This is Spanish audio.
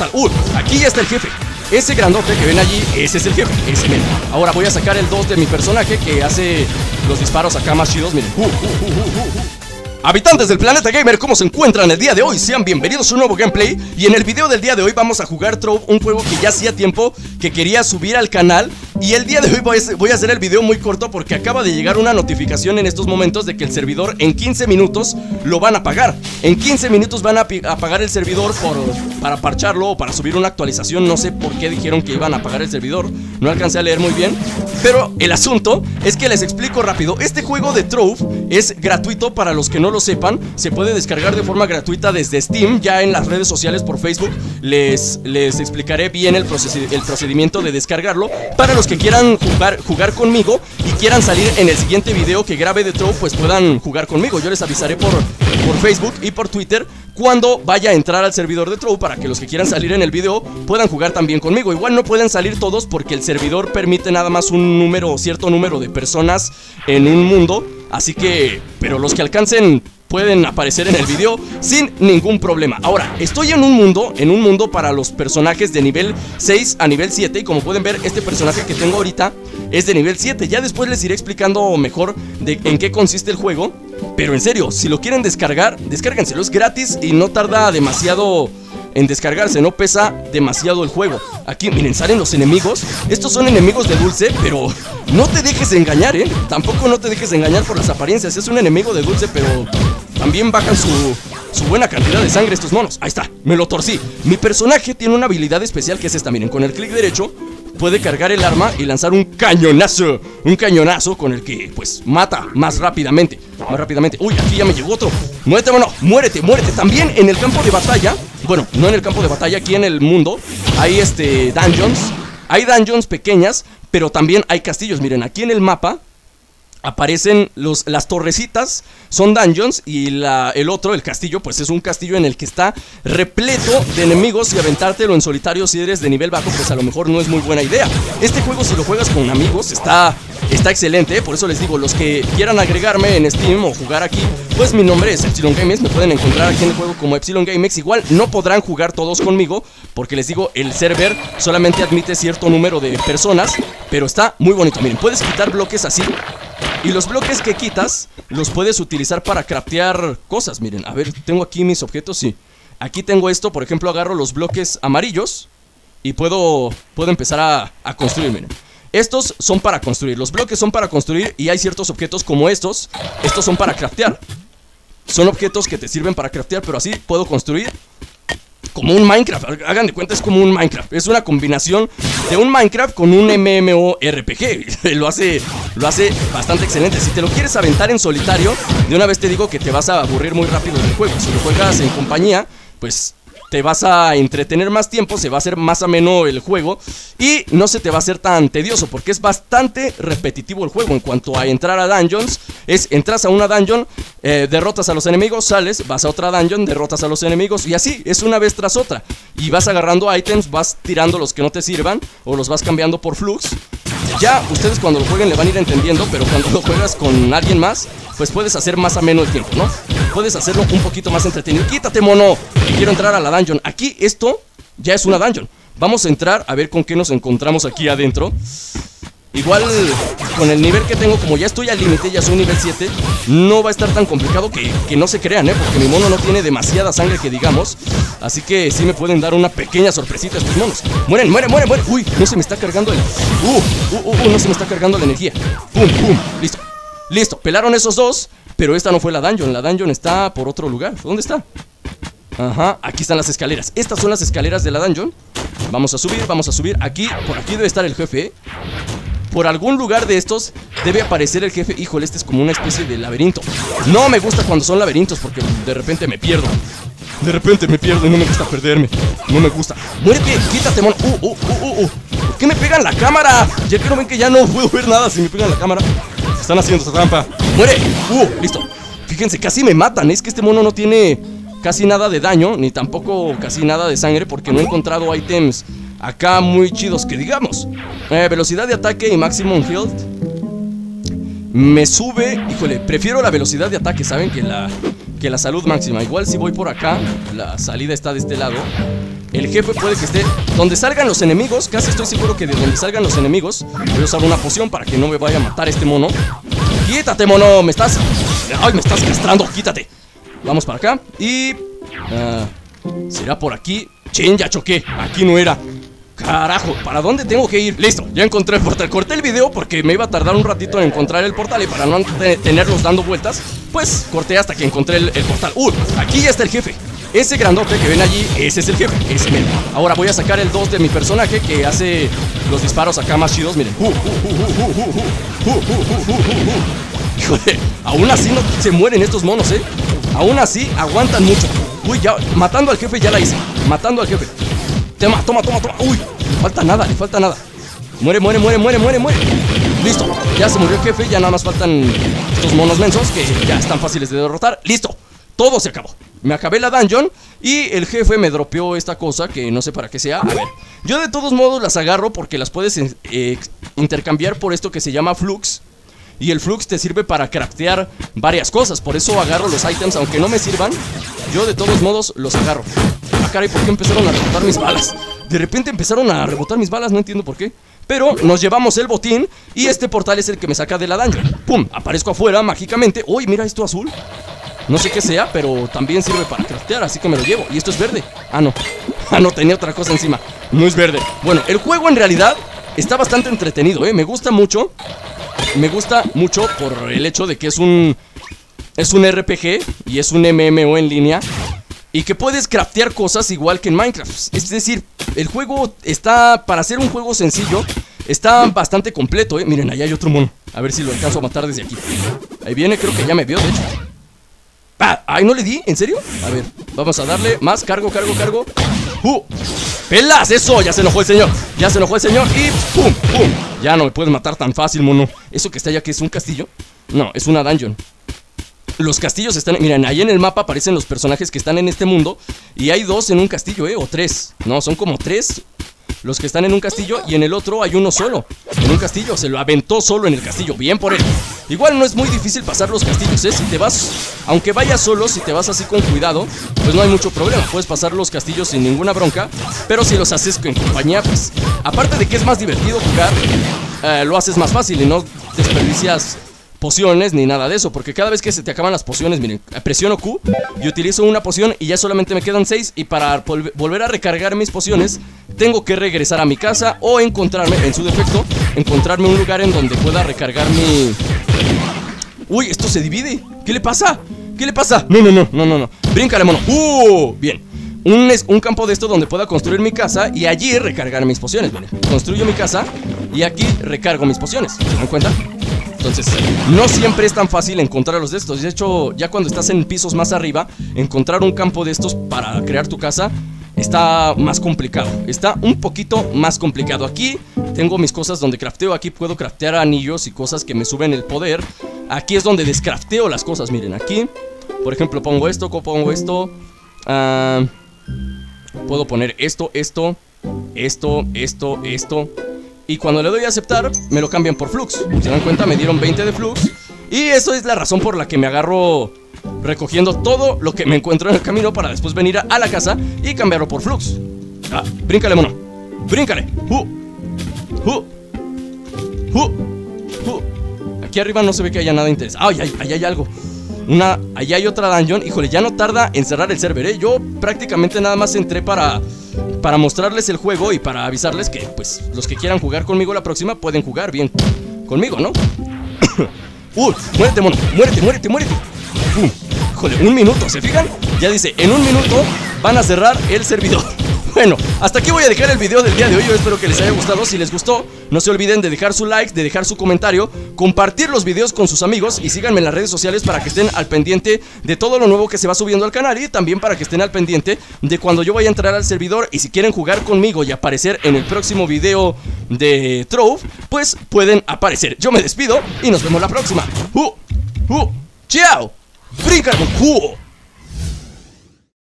Aquí ya está el jefe. Ese grandote que ven allí, ese es el jefe, ese men. Ahora voy a sacar el 2 de mi personaje que hace los disparos acá más chidos, miren. Habitantes del planeta gamer, ¿cómo se encuentran el día de hoy? Sean bienvenidos a un nuevo gameplay. Y en el video del día de hoy vamos a jugar Trove, un juego que ya hacía tiempo que quería subir al canal. Y el día de hoy voy a hacer el video muy corto porque acaba de llegar una notificación en estos momentos de que el servidor en 15 minutos lo van a apagar. En 15 minutos van a apagar el servidor para parcharlo o para subir una actualización. No sé por qué dijeron que iban a apagar el servidor, no alcancé a leer muy bien. Pero el asunto es que les explico rápido. Este juego de Trove es gratuito para los que no lo sepan. Se puede descargar de forma gratuita desde Steam. Ya en las redes sociales por Facebook les explicaré bien el procedimiento de descargarlo. Para los que quieran jugar conmigo y quieran salir en el siguiente video que grabe de Trove, pues puedan jugar conmigo. Yo les avisaré por Facebook y por Twitter cuando vaya a entrar al servidor de Trove, para que los que quieran salir en el video puedan jugar también conmigo. Igual no pueden salir todos porque el servidor permite nada más cierto número de personas en un mundo. Así que, pero los que alcancen pueden aparecer en el video sin ningún problema. Ahora, estoy en un mundo para los personajes de nivel 6 a nivel 7. Y como pueden ver, este personaje que tengo ahorita es de nivel 7. Ya después les iré explicando mejor en qué consiste el juego. Pero en serio, si lo quieren descargar, descárguenselo, es gratis y no tarda demasiado en descargarse, no pesa demasiado el juego. Aquí, miren, salen los enemigos. Estos son enemigos de dulce, pero no te dejes engañar, tampoco no te dejes engañar por las apariencias. Es un enemigo de dulce, pero también bajan su buena cantidad de sangre estos monos. Ahí está, me lo torcí. Mi personaje tiene una habilidad especial que es esta, miren. Con el clic derecho puede cargar el arma y lanzar un cañonazo. Un cañonazo con el que, pues, mata más rápidamente. Uy, aquí ya me llegó otro. Muérete, mono, muérete. También en el campo de batalla, bueno, no en el campo de batalla, aquí en el mundo hay dungeons. Hay dungeons pequeñas, pero también hay castillos. Miren, aquí en el mapa aparecen las torrecitas, son dungeons. Y el castillo, pues es un castillo en el que está repleto de enemigos. Y aventártelo en solitario si eres de nivel bajo, pues a lo mejor no es muy buena idea. Este juego, si lo juegas con amigos, está excelente, por eso les digo, los que quieran agregarme en Steam o jugar aquí, pues mi nombre es Epsilon Gamex. Me pueden encontrar aquí en el juego como Epsilon Gamex. Igual no podrán jugar todos conmigo porque les digo, el server solamente admite cierto número de personas. Pero está muy bonito, miren, puedes quitar bloques así. Y los bloques que quitas los puedes utilizar para craftear cosas. Miren, a ver, tengo aquí mis objetos, sí. Aquí tengo esto, por ejemplo, agarro los bloques amarillos y puedo empezar a construir, miren. Estos son para construir, los bloques son para construir. Y hay ciertos objetos como estos. Estos son para craftear. Son objetos que te sirven para craftear, pero así puedo construir como un Minecraft. Hagan de cuenta, es como un Minecraft. Es una combinación de un Minecraft con un MMORPG. Lo hace bastante excelente. Si te lo quieres aventar en solitario, de una vez te digo que te vas a aburrir muy rápido del juego. Si lo juegas en compañía, pues te vas a entretener más tiempo, se va a hacer más ameno el juego y no se te va a hacer tan tedioso porque es bastante repetitivo el juego. En cuanto a entrar a dungeons, entras a una dungeon, derrotas a los enemigos, sales, vas a otra dungeon, derrotas a los enemigos y así, es una vez tras otra. Y vas agarrando ítems, vas tirando los que no te sirvan o los vas cambiando por flux. Ya ustedes cuando lo jueguen le van a ir entendiendo, pero cuando lo juegas con alguien más, pues puedes hacer más ameno el tiempo, ¿no? Puedes hacerlo un poquito más entretenido. ¡Quítate, mono! Que quiero entrar a la dungeon. Aquí esto ya es una dungeon. Vamos a entrar a ver con qué nos encontramos aquí adentro. Igual con el nivel que tengo, como ya estoy al límite, ya soy nivel 7, no va a estar tan complicado que no se crean, porque mi mono no tiene demasiada sangre que digamos. Así que sí me pueden dar una pequeña sorpresita estos monos. ¡Mueren! Uy, no se me está cargando no se me está cargando la energía. ¡Pum! Listo, pelaron esos dos. Pero esta no fue la dungeon está por otro lugar. ¿Dónde está? Ajá, aquí están las escaleras. Estas son las escaleras de la dungeon. Vamos a subir, aquí, por aquí debe estar el jefe. Por algún lugar de estos debe aparecer el jefe. Híjole, este es como una especie de laberinto. No me gusta cuando son laberintos porque de repente me pierdo. Y no me gusta perderme. No me gusta. ¡Muérete! ¡Quítate, mono! ¿Por qué me pegan la cámara? Ya que no ven que ya no puedo ver nada si me pegan la cámara. Están haciendo esta trampa. ¡Muere! Listo. Fíjense, casi me matan. Es que este mono no tiene casi nada de daño, ni tampoco casi nada de sangre, porque no he encontrado ítems acá muy chidos que digamos. Velocidad de ataque y maximum health me sube. Híjole, prefiero la velocidad de ataque, ¿saben? Que la salud máxima. Igual si voy por acá, la salida está de este lado. El jefe puede que esté donde salgan los enemigos. Casi estoy seguro que de donde salgan los enemigos voy a usar una poción para que no me vaya a matar este mono. Quítate, mono, me estás... Ay, me estás castrando, quítate. Vamos para acá y... ¿será por aquí? Chin, ya choqué, aquí no era. Carajo, ¿para dónde tengo que ir? Listo, ya encontré el portal. Corté el video porque me iba a tardar un ratito en encontrar el portal. Y para no tenerlos dando vueltas, pues corté hasta que encontré el portal. Aquí ya está el jefe. Ese grandote que ven allí, ese es el jefe, ese mismo. Ahora voy a sacar el 2 de mi personaje, que hace los disparos acá más chidos. Miren. Híjole, aún así no se mueren estos monos, aún así aguantan mucho. Uy, ya, matando al jefe ya la hice. Matando al jefe. Toma. Uy, le falta nada. Muere. Listo, ya se murió el jefe. Ya nada más faltan estos monos mensos que ya están fáciles de derrotar. Listo, todo se acabó. Me acabé la dungeon y el jefe me dropeó esta cosa que no sé para qué sea. A ver, yo de todos modos las agarro porque las puedes intercambiar por esto que se llama flux. Y el flux te sirve para craftear varias cosas. Por eso agarro los ítems, aunque no me sirvan. Yo de todos modos los agarro. Ah, caray, ¿por qué empezaron a rebotar mis balas? De repente empezaron a rebotar mis balas, no entiendo por qué. Pero nos llevamos el botín y este portal es el que me saca de la dungeon. ¡Pum! Aparezco afuera mágicamente. ¡Uy, mira esto azul! No sé qué sea, pero también sirve para craftear, así que me lo llevo. Y esto es verde. Ah, no. Ah, no, tenía otra cosa encima. No es verde. Bueno, el juego en realidad está bastante entretenido, Me gusta mucho. Me gusta mucho por el hecho de que es un RPG y es un MMO en línea y que puedes craftear cosas igual que en Minecraft. Es decir, el juego está, para ser un juego sencillo, está bastante completo, Miren, allá hay otro mono. A ver si lo alcanzo a matar desde aquí. Ahí viene, creo que ya me vio, de hecho. Ay, ¿no le di? ¿En serio? A ver, vamos a darle más, cargo. ¡Pelas! ¡Eso! Ya se enojó el señor. Y ¡pum! Ya no me puedes matar tan fácil, mono. ¿Eso que está allá que es un castillo? No, es una dungeon. Los castillos están... Miren, ahí en el mapa aparecen los personajes que están en este mundo. Y hay 2 en un castillo, o 3. No, son como 3 los que están en un castillo. Y en el otro hay uno solo en un castillo, se lo aventó solo en el castillo. Bien por él. Igual no es muy difícil pasar los castillos, Si te vas, aunque vayas solo, si te vas así con cuidado, pues no hay mucho problema. Puedes pasar los castillos sin ninguna bronca. Pero si los haces en compañía, pues aparte de que es más divertido jugar, lo haces más fácil y no desperdicias pociones ni nada de eso, porque cada vez que se te acaban las pociones, miren, presiono Q y utilizo una poción y ya solamente me quedan 6. Y para volver a recargar mis pociones tengo que regresar a mi casa o encontrarme, en su defecto, encontrarme un lugar en donde pueda recargar mi... Uy, esto se divide. ¿Qué le pasa? No. Bríncale, mono. Bien. Un campo de esto donde pueda construir mi casa y allí recargar mis pociones. Miren, construyo mi casa y aquí recargo mis pociones. ¿Se dan cuenta? Entonces, no siempre es tan fácil encontrar los de estos. De hecho, ya cuando estás en pisos más arriba, encontrar un campo de estos para crear tu casa está más complicado. Está un poquito más complicado. Aquí tengo mis cosas donde crafteo. Aquí puedo craftear anillos y cosas que me suben el poder. Aquí es donde descrafteo las cosas. Miren, aquí, por ejemplo, pongo esto. Puedo poner esto. Y cuando le doy a aceptar, me lo cambian por flux. ¿Se dan cuenta? Me dieron 20 de flux. Y eso es la razón por la que me agarro recogiendo todo lo que me encuentro en el camino para después venir a la casa y cambiarlo por flux. Bríncale, mono. Bríncale. Aquí arriba no se ve que haya nada interesante. Ahí hay algo. Allá hay otra dungeon. Híjole, ya no tarda en cerrar el server, Yo prácticamente nada más entré para mostrarles el juego y para avisarles que, pues, los que quieran jugar conmigo la próxima pueden jugar bien conmigo, ¿no? Muérete, mono. Muérete. Híjole, 1 minuto, ¿se fijan? Ya dice, en 1 minuto van a cerrar el servidor. Bueno, hasta aquí voy a dejar el video del día de hoy. Yo espero que les haya gustado. Si les gustó, no se olviden de dejar su like, de dejar su comentario, compartir los videos con sus amigos y síganme en las redes sociales para que estén al pendiente de todo lo nuevo que se va subiendo al canal y también para que estén al pendiente de cuando yo vaya a entrar al servidor. Y si quieren jugar conmigo y aparecer en el próximo video de Trove, pues pueden aparecer. Yo me despido y nos vemos la próxima. ¡Chao! ¡Bríncalo!